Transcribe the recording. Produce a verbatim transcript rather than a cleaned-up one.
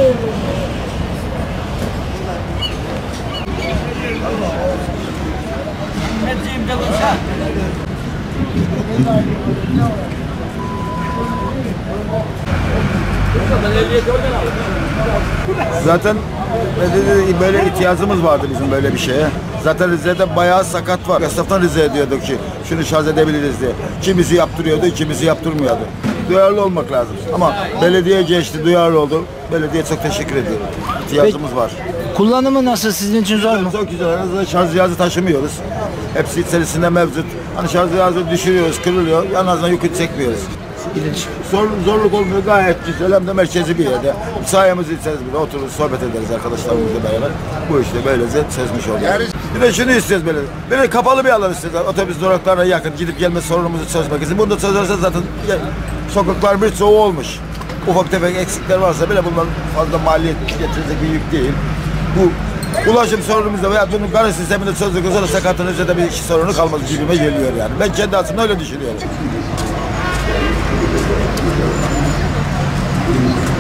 Zaten böyle ihtiyacımız vardı bizim böyle bir şeye. Zaten Rize'de bayağı sakat var. Esnaftan rica ediyorduk ki şunu şarj edebiliriz diye. Kimisi yaptırıyordu, kimisi yaptırmıyordu. Duyarlı olmak lazım. Ama belediye geçti, duyarlı oldu. Belediye çok teşekkür ediyorum. İhtiyacımız Peki, var. kullanımı nasıl, sizin için zor mu? Çok güzel. En azından şarj cihazı taşımıyoruz. Hepsi içerisinde mevcut. Hani şarj cihazı düşürüyoruz, kırılıyor. En azından yükü çekmiyoruz. Zor, zorluk olmuyor, gayet güzel, hem de merkezi bir yerde. Sayemizin içerisinde otururuz, sohbet ederiz arkadaşlarımızla beraber. Bu işte böylece çözmüş oluyoruz. Bir de şunu istiyoruz böyle, böyle kapalı bir alan istiyoruz. Otobüs duraklarına yakın, gidip gelme sorunumuzu çözmek için. Bunu da çözerse zaten sokaklar birçoğu olmuş. Ufak tefek eksikler varsa bile bundan fazla maliyet getirecek bir yük değil. Bu ulaşım sorunumuzda veya bunun garaj sisteminde çözdükten sonra sakatın üzerinde bir işi sorunu kalmaz gibime geliyor yani. Ben kendi açımdan öyle düşünüyorum.